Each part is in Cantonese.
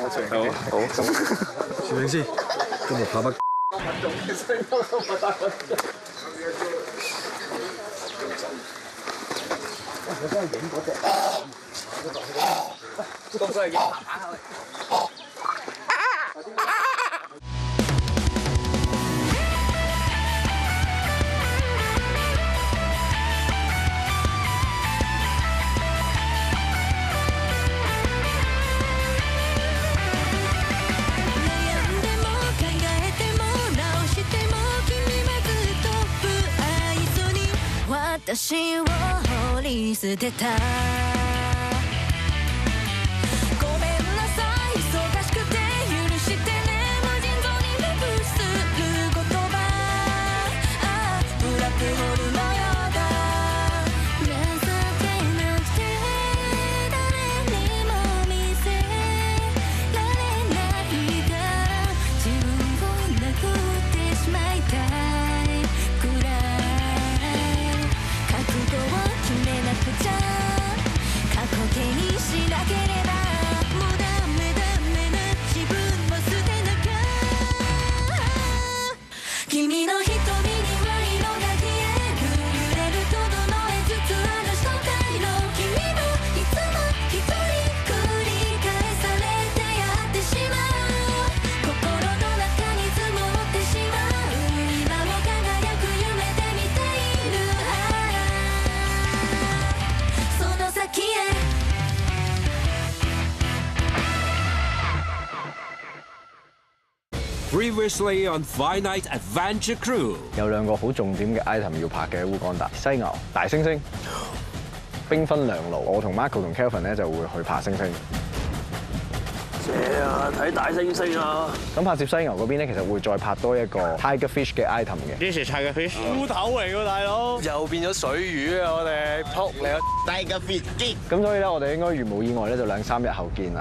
好。攝影師，今日拍乜？我真係影嗰隻，咁佢係影爬下去。 私を放り捨てたごめんなさい忙しくて許してね無尽蔵にレブする言葉ブラックホールのようだ情けなくて誰にも見せられないから自分を殴ってしまいたいくらい覚悟を決めなくちゃ過去形にしなければもうダメな自分を捨てなきゃ君の瞳には色が消える揺れるとどのえつつある正体の君もいつも一人繰り返されてやってしまう心の中に積もってしまう今も輝く夢で見ているその先へ Previously on Five Night Adventure Crew， 有兩個好重點嘅 item 要拍嘅烏干達犀牛、大猩猩，兵分兩路。我同 Marco 同 Kelvin 咧就會去爬猩猩。 睇大猩猩啊！ 咁拍攝犀牛嗰邊咧，其實會再拍多一個 Tiger Fish 嘅 item 嘅。 呢時 Tiger Fish 烏頭嚟㗎，大佬又變咗水魚啊！我哋撲你啊！Tiger Fish 咁所以咧，我哋應該如無意外咧，就2-3日後見啦。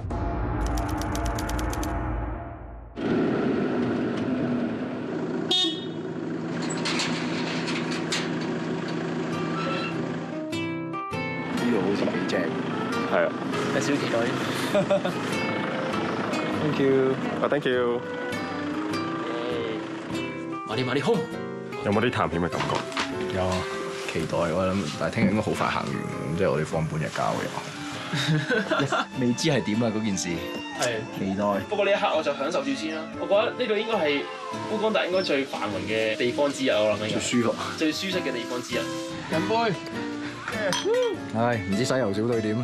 呢個好似幾正，係啊， 有少少期待。 Thank you， Thank you。 買啲 home， 有冇啲探險嘅感覺？ 有啊，期待我諗，但係聽日應該好快行完，咁即係我哋放半日假又。未知係點啊嗰件事， 係期待。 不過呢一刻我就享受住先啦。我覺得呢度應該係烏干達應該最繁榮嘅地方之一，我諗最舒服、 最舒適嘅地方之一。 飲杯。唉，唔知犀牛小隊點啊？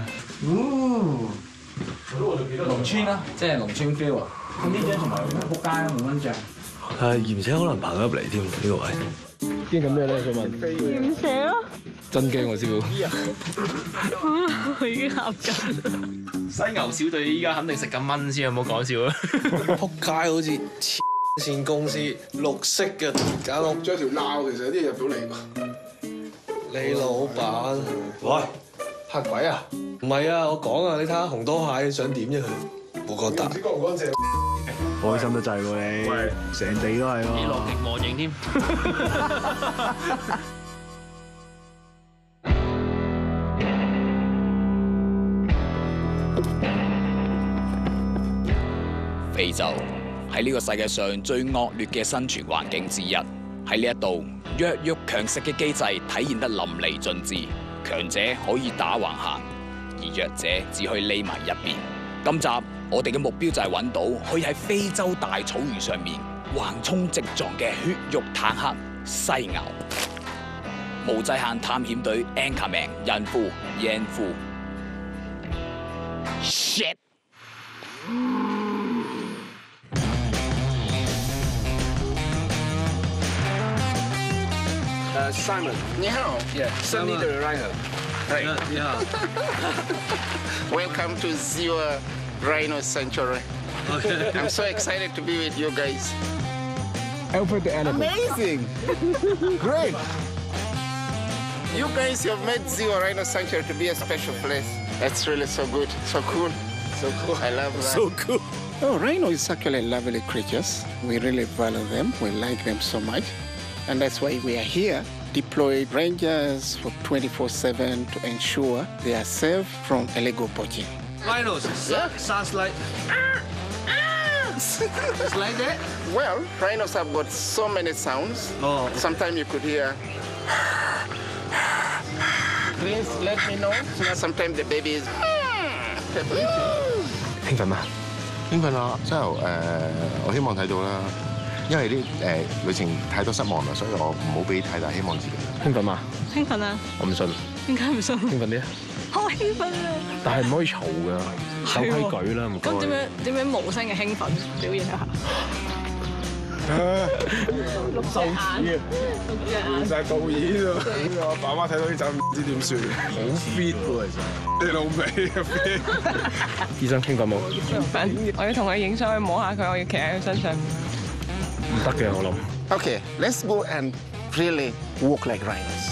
農村啊，即係農村 feel 啊。咁呢張同埋仆街啊，冇蚊帳。 而且可能爬得入嚟添呢個位。 驚緊咩咧？佢問。 鹽蛇咯。 真驚我師傅。 我已經合緊。 犀牛小隊依家肯定食緊蚊先，有冇講笑啊？ 撲街好似黐線公司，綠色嘅搞到仲有條鬧，其實有啲入到嚟喎。 你老闆， 喂， 嚇鬼啊！唔係啊，我講啊，你睇下紅多蟹想點啫佢？烏干達。 唔知乾唔乾淨？ 開心得滯喎你，成地都係喎。 你樂極忘形添。 非洲係呢個世界上最惡劣嘅生存環境之一。喺呢一度，弱肉強食嘅機制體現得淋漓盡致。強者可以打橫行，而弱者只可以匿埋一邊。今集我哋嘅目標就係揾到可以喺非洲大草原上面橫衝直撞嘅血肉坦克犀牛。無制限探險隊 Anchorman 孕婦 Yan Fu。Shit！ Simon， 你好 ，Sunny the Rhino。 係，你好。Welcome to Ziwa Rhino Sanctuary. I'm so excited to be with you guys. Alfred the elephant. Amazing! Great! You guys have made Ziwa Rhino Sanctuary to be a special place. That's really so good, so cool. So cool. I love that. So cool. Oh, rhino is actually lovely creatures. We really value them. We like them so much. And that's why we are here, deployed rangers for 24/7 to ensure they are safe from illegal poaching. Rhinos, Yeah. sounds like Just like that? Well, rhinos have got so many sounds. Oh. Sometimes you could hear. Please let me know. Sometimes the baby is. 興奮嗎？ 興奮啦！之後我希望睇到啦，因為啲旅程太多失望啦，所以我唔好俾太大希望自己。 興奮嗎？ 興奮啊！ 我唔信。 點解唔信？ 興奮啲啊！ 好興奮啊！ 但係唔可以嘈㗎，守規矩啦，唔該。 咁點樣無聲嘅興奮表現一下？六隻眼， 其實係導演啊！我爸媽睇到呢集唔知點算，好 fit 喎其實。你老味啊 fit！ 醫生興奮冇？ 我要同佢影相，去摸下佢，我要企喺佢身上。 唔得嘅，我諗。 Okay, let's go and really walk like rhinos.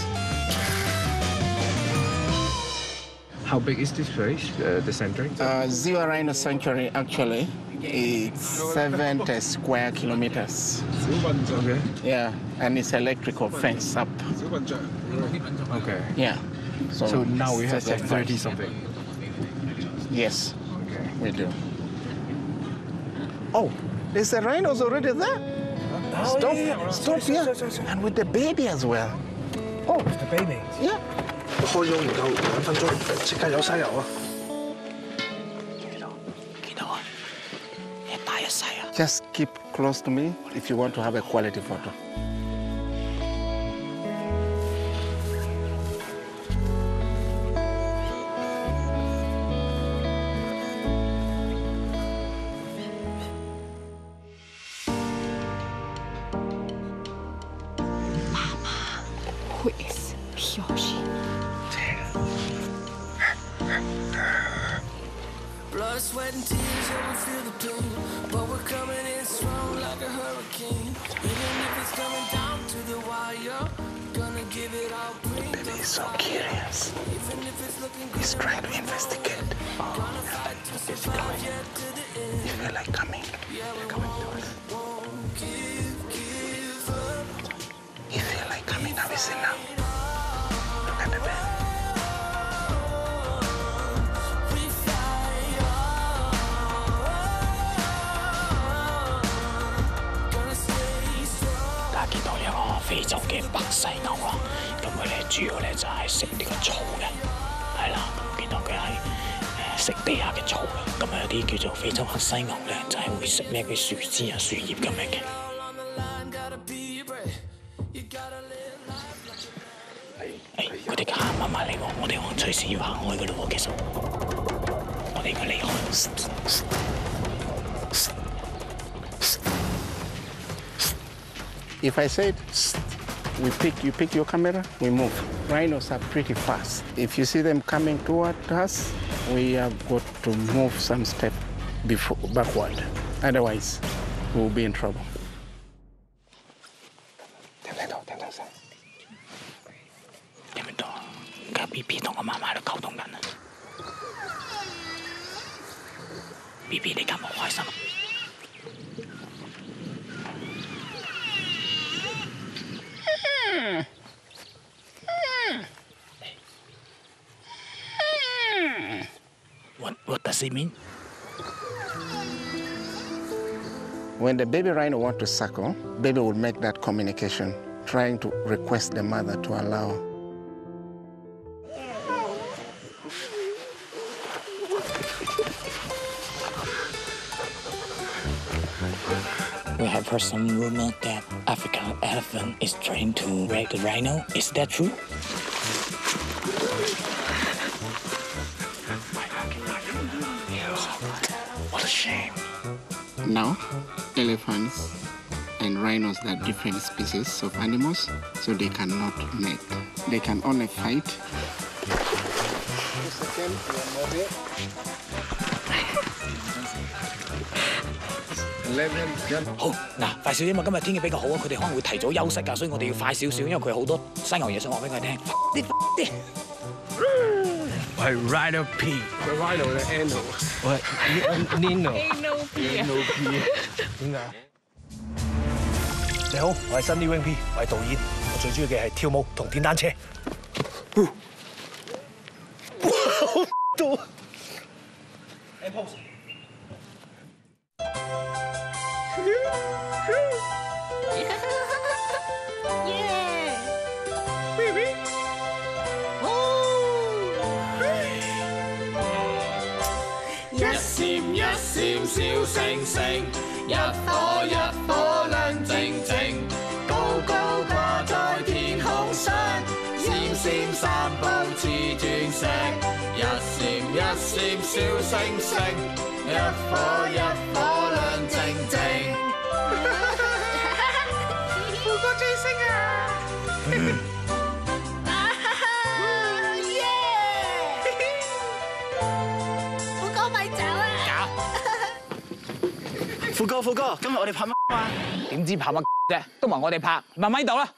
How big is this place, the sanctuary? Ziwa Rhino Sanctuary actually is 70 square kilometers. Okay. Yeah, and it's electrical fence up. Okay. Yeah. So now we have like 30 something. Yes. Okay. We do. Oh, there's the rhinos already there. Stop, stop here. And with the baby as well. Oh, the baby. Yeah. 開咗唔夠2分鐘，即刻有西遊啊！ 見到啊，一大一細啊！ Just keep close to me if you want to have a quality photo. Who is Yoshi? Blood, sweat, and tears, yeah, we feel the pain. But we're coming in strong like a hurricane. Even if it's coming down to the wire, gonna give it all. Baby is so curious. He's trying to investigate. It's coming. You feel like coming? You're coming to us. You feel like coming now, is it now? Look at the bed. Đã見到一個非洲嘅白犀牛啦，咁佢哋主要咧就係食呢個草嘅，係啦，咁見到佢係食地下嘅草嘅，咁有啲叫做非洲黑犀牛咧，就係會食咩嘅樹枝啊、樹葉咁樣嘅。佢哋行慢慢嚟喎，我哋隨時要行開噶咯喎，其實我哋應該離開。 If I said, you pick your camera, we move. Rhinos are pretty fast. If you see them coming toward us, we have got to move some step backward. Otherwise, we'll be in trouble. 聽唔聽到？聽到聲？聽唔聽到？而家 B B 同我媽媽喺度溝通緊啊 ！B B 你今日好開心。What does it mean? When the baby rhino wants to suckle, baby will make that communication, trying to request the mother to allow. We have heard some rumor that African elephant is trying to rape the rhino. Is that true? What a shame. Now, elephants and rhinos are different species of animals, so they cannot mate. They can only fight. Hô, 嗱，快少啲嘛！今日天氣比較好啊，佢哋可能會提早休息㗎，所以我哋要快少少，因為佢好多犀牛嘢想話俾佢聽。 我係 Rhino P， 個 Rhino 嘅 Ano， 我係 Nino。 Ano P 點解？你好，我係新 Wing P， 我係導演，我最中意嘅係跳舞同電單車。哇！好多。 閃一閃小星星，一顆一顆亮晶晶，高高掛在天空上，閃閃散步似鑽石，一閃一閃小星星，一顆一顆亮晶晶。富哥追星啊！ 富哥，今日我哋拍乜啊？ 點知拍乜啫？都唔係我哋拍，慢慢呢度啦。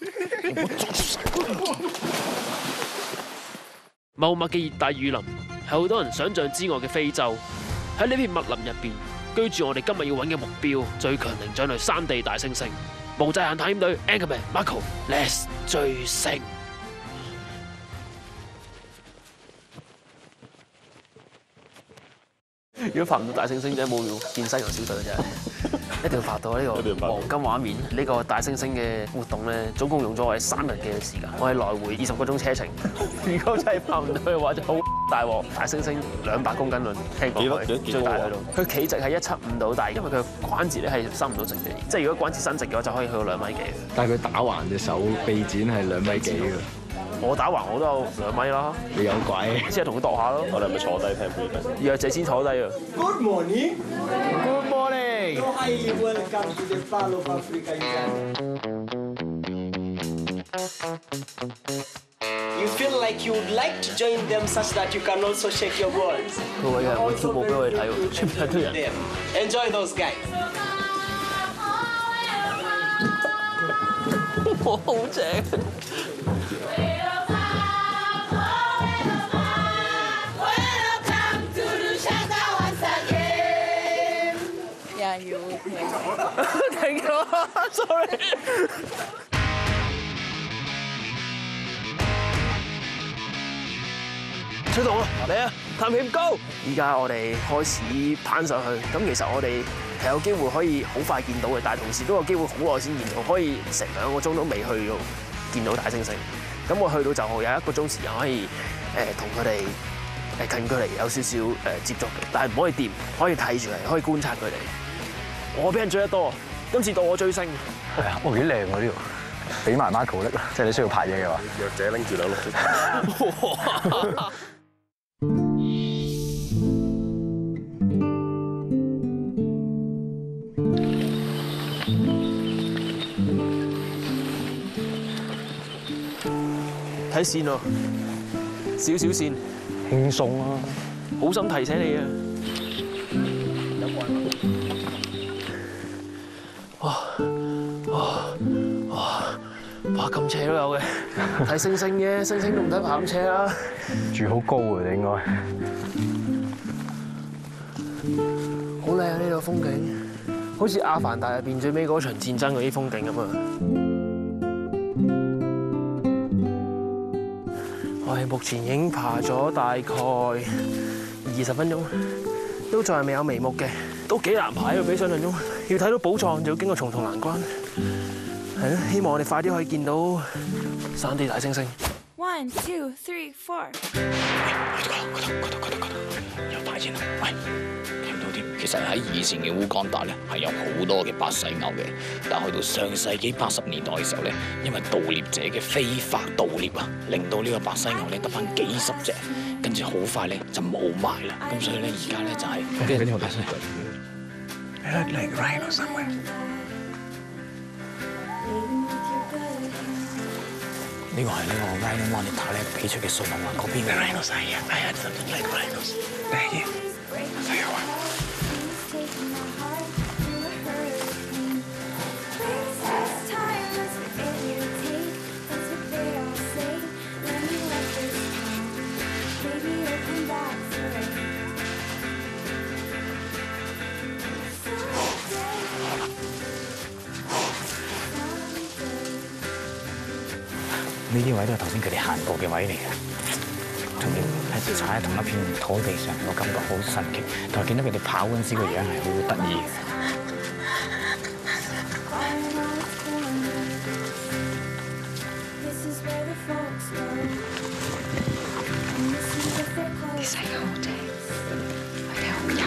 茂密嘅熱帶雨林係好多人想象之外嘅非洲。喺呢片密林入邊，居住我哋今日要揾嘅目標——最強靈長類山地大猩猩。無際限探險隊 Anchorman、Marco，Let's 追星。如果拍唔到大猩猩，真係冇用變犀牛小隊真係，一定要拍到呢個黃金畫面。呢個大猩猩嘅活動咧，總共用咗我哋3日嘅時間，我係來回20個鐘車程。如果真係拍唔到嘅話，就好大鑊。大猩猩200公斤論，聽講佢最大去到，佢企直係175度，但係因為佢關節咧係伸唔到直嘅，即係如果關節伸直嘅話，就可以去到2米幾。 但係佢打橫隻手臂展係2米幾㗎。 我打橫我都有2米啦。 你有鬼！ 即係同佢度下咯。我哋係咪坐低聽片？弱者先坐低啊。 Good morning. Good morning. Highly welcome to the Pearl of Africa. You feel like you would like to join them such that you can also shake your balls. 佢會有人會跳舞俾我哋睇喎，出面堆人。 Enjoy those guys. 好正。停咗 ，sorry。出動啦，嚟啊！探險 Go！依家我哋開始攀上去，咁其實我哋係有機會可以好快見到嘅，但係同時都有機會好耐先見到，可以成2個鐘都未去到見到大猩猩。咁我去到就有1個鐘時間可以同佢哋近距離有少少接觸嘅，但係唔可以掂，可以睇住嚟，可以觀察佢哋。我俾人追得多，今次到我追星。 係啊，哇幾靚喎呢度，俾埋 Marco 拎啦，即係你需要拍嘢嘅話。 弱者拎住2碌。 睇線喎，少少線， 輕鬆啊！ 好心提醒你啊！爬咁斜都有嘅，睇星星啫，星星都唔使爬咁斜啦。 住好高啊，你應該。 好靚啊！呢度風景，好似《阿凡達》入邊最尾嗰場戰爭嗰啲風景咁啊！我哋目前已經爬咗大概20分鐘，都仲係未有眉目嘅，都幾難爬喎，比想象中。要睇到寶藏就要經過重重難關。係咯，希望我哋快啲可以見到山地大猩猩。 1, 2, 3, 4。 有發現啦！喂，聽到啲。其實喺以前嘅烏干達咧係有好多嘅白犀牛嘅，但去到上世紀80年代嘅時候咧，因為盜獵者嘅非法盜獵啊，令到呢個白犀牛咧得返幾十隻，跟住好快咧就冇埋啦。咁所以咧而家咧就係跟住白犀牛。 Like rhino somewhere. 呢個係呢個 Rhino Monitor 咧俾出嘅信號啊，嗰邊嘅 rhinos are here. I had something like rhinos. They're here. 睇下啊！ 呢啲位都係頭先佢哋行過嘅位嚟嘅，仲要係踩喺同一片土地上，我感覺好神奇。但係見到佢哋跑嗰陣時個樣係好得意嘅。 啲細牛好正，佢哋好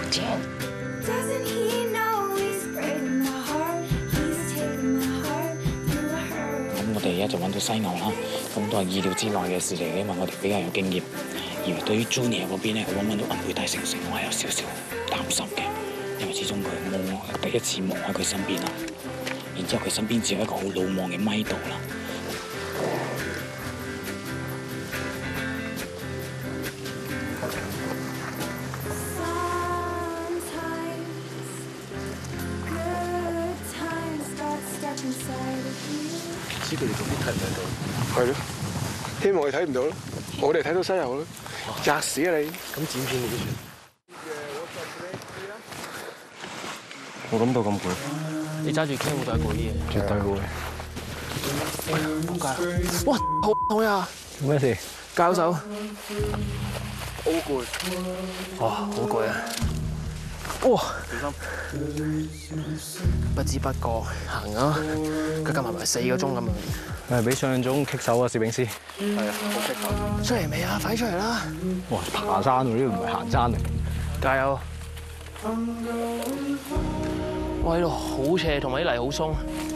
錢。 Doesn't he know he's breaking my heart? He's taking my heart through a hurt. 咁我哋而家就揾到犀牛啦，咁都係意料之內嘅事嚟嘅，因為我哋比較有經驗。而對於 Junior 嗰邊咧，揾唔到銀背大猩猩，我係有少少擔心嘅，因為始終佢冇我第一次望喺佢身邊啦。然之後佢身邊只有一個好魯莽嘅咪度啦。 知佢哋做啲睇唔睇到？係咯，希望佢睇唔到咯。我哋睇到犀牛咯，砸死啊你！咁剪片你都算。 冇諗到咁攰。 你揸住 cam 會唔會攰啲嘅？ 絕對會。 仆街！哇，好痛呀！ 咩事？ 教手。好攰。 哇，好攰啊！哇！小心！不知不覺行咗，佢夾埋4個鐘咁樣。 係比想象中棘手啊，攝影師。 係啊，好棘手。出嚟未啊？快出嚟啦！ 哇，爬山喎，呢度唔係行山嚟。 加油！哇，呢度好斜，同埋啲泥好鬆。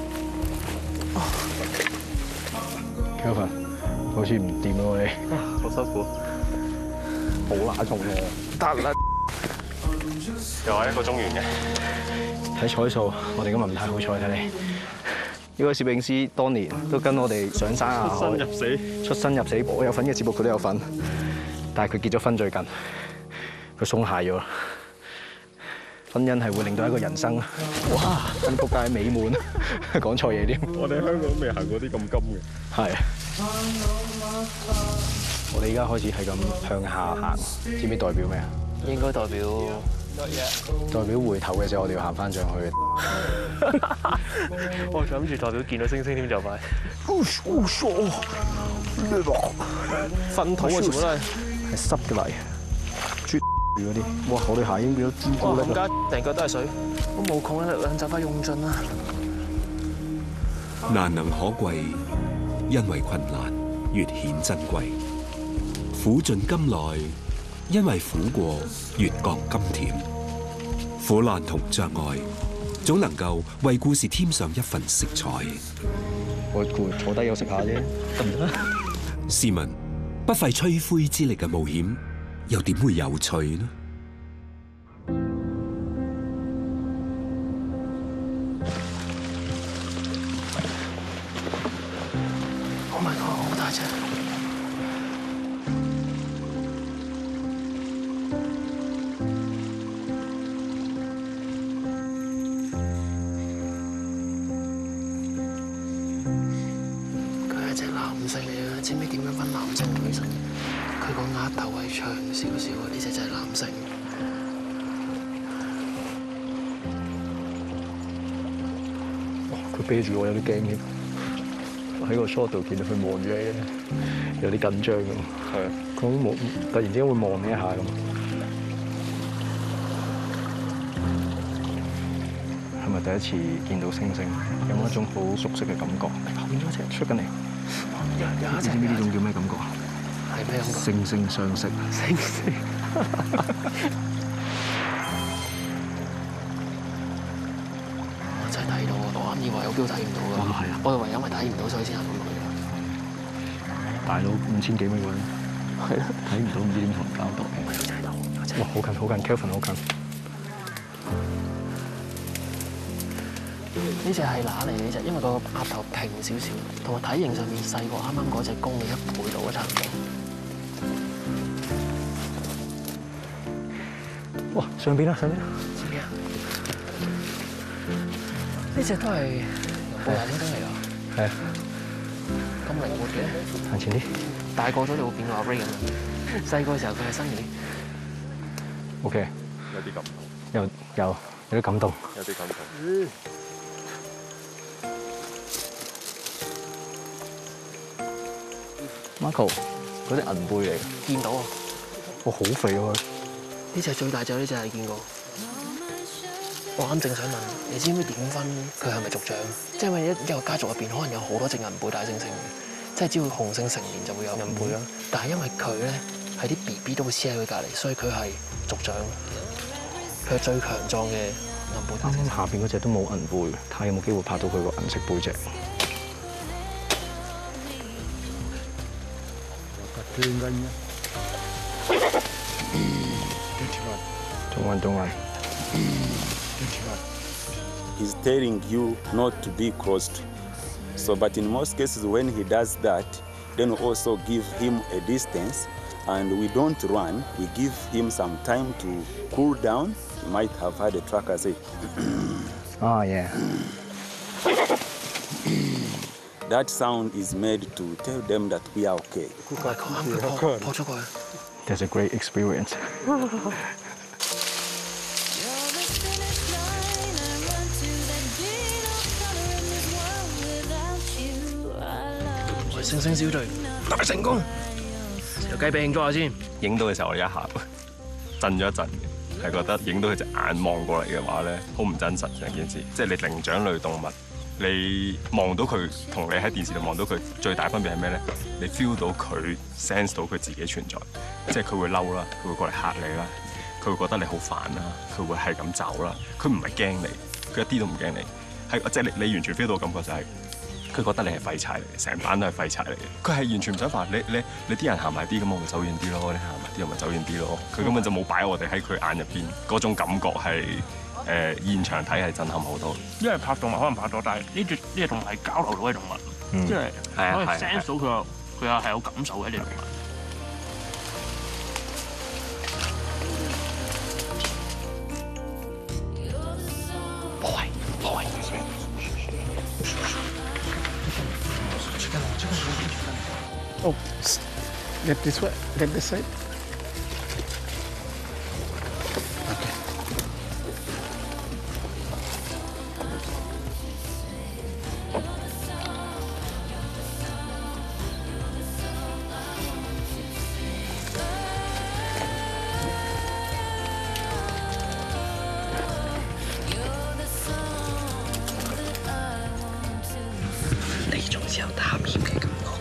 Kelvin， 好似唔掂喎你。 好辛苦。 好乸重喎。 得啦。 又係1個鐘完嘅。 睇彩數，我哋今日唔太好彩睇你。呢位攝影師當年都跟我哋上山下海，出生入死，我有份嘅節目佢都有份。但係佢結咗婚最近，佢鬆懈咗。婚姻係會令到一個人生，哇！幸福界美滿，講錯嘢添。 我哋香港未行過啲咁金嘅。 係。我哋而家開始係咁向下行，知唔知代表咩啊？ 應該代表。 代表回頭嘅時候，我哋要行翻上去。 我仲諗住代表見到星星添就快。糞土啊，全部都係濕嘅泥，豬嗰啲。哇！我對鞋已經變咗朱古力啦。 家成腳都係水，我無窮嘅力量就快用盡啦。 難能可貴，因為困難越顯珍貴；苦盡甘來。 因為苦過，越覺甘甜。苦難同障礙，總能夠為故事添上一份色彩。 我攰，坐低休息下啫，得唔得？ 試問，不費吹灰之力嘅冒險，又點會有趣呢？ Oh my god， 好大隻！ 知唔知點樣分男性女性？佢個額頭係長少少嘅，呢隻就係男性。 哇！佢啤住我有啲驚添，喺個 shot 度見到佢望住你，有啲緊張咁。係啊，佢望突然之間會望你一下咁。係咪第一次見到星星？有冇一種好熟悉嘅感覺？後面有一隻出緊嚟。 有一隻， 呢種叫咩感覺啊？ 係咩感覺？ 惺惺相惜。 星星。我真係睇到啊！我啱以為我標睇唔到㗎。哦，係啊。我以為因為睇唔到所以先行咁落去。 大佬5000幾米喎。係啊。睇唔到唔知點同人交代。 我真係睇到。 哇！好近好近 ，Kelvin 好近。 呢隻係乸嚟嘅呢隻，因為個額頭平少少，同埋體型上面細過啱啱嗰隻公嘅1倍到啊，差唔多。 哇！上邊啊，上邊啊！ 知邊啊？呢隻都係大猩猩嚟㗎。係啊。咁靈活嘅。 行前啲。 大個咗就會變到阿 Ray 咁樣。細個嘅時候佢係新嘅。 OK。 有啲感動。 有啲感動。 有啲感動。 Marco， 嗰啲銀貝嚟嘅。 見到啊！ 哇，好肥喎！ 呢隻最大隻呢隻係見過。我啱正想問，你知唔知點分佢係咪族長？即係因為一個家族入邊可能有好多隻銀貝大猩猩嘅，即係只要雄性成年就會有銀貝啦。但係因為佢咧係啲 BB 都會黐喺佢隔離，所以佢係族長。佢佢係最強壯嘅銀背大猩猩。 下邊嗰隻都冇銀背，睇下有冇機會拍到佢個銀色背脊。中銀。 He's telling you not to be crossed. So, but in most cases, when he does that, then we also give him a distance, and we don't run. We give him some time to cool down. You might have heard a tracker say, "Oh yeah." That sound is made to tell them that we are okay. That's a great experience. 星星小隊大成功，有雞髀慶祝下先。 影到嘅時候，我哋一下震咗一陣嘅，係覺得影到佢隻眼望過嚟嘅話咧，好唔真實成件事。即係你靈長類動物，你望到佢同你喺電視度望到佢最大分別係咩咧？你 feel 到佢 sense 到佢自己存在，即係佢會嬲啦，佢會過嚟嚇你啦，佢會覺得你好煩啦，佢會係咁走啦，佢唔係驚你，佢一啲都唔驚你，係即係你完全 feel 到感覺就係。 佢覺得你係廢柴嚟嘅，成班都係廢柴嚟嘅。佢係完全唔想煩你啲人行埋啲咁，我咪走遠啲咯；你行埋啲，我咪走遠啲咯。佢根本就冇擺我哋喺佢眼入邊，嗰種感覺係現場睇係震撼好多。 因為拍動物可能拍到，但係呢隻動物係交流到嘅動物，即係可以 sense 到佢係有感受嘅一隻動物。 Oh, get this way, get this side. Okay. Hãy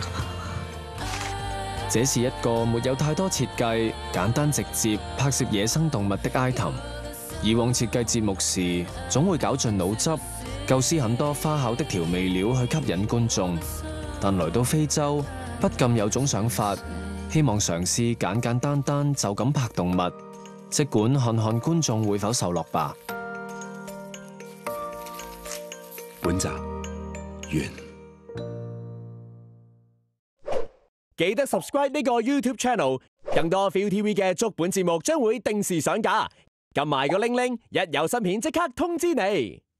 這是一個沒有太多設計、簡單直接拍攝野生動物的 item。以往設計節目時，總會絞盡腦汁，構思很多花巧的調味料去吸引觀眾。但來到非洲，不禁有種想法，希望嘗試簡簡單單就咁拍動物，即管看看觀眾會否受落吧。 本集完。 記得 subscribe 呢個 YouTube channel， 更多 ViuTV 嘅足本節目將會定時上架。撳埋個鈴鈴，一有新片即刻通知你。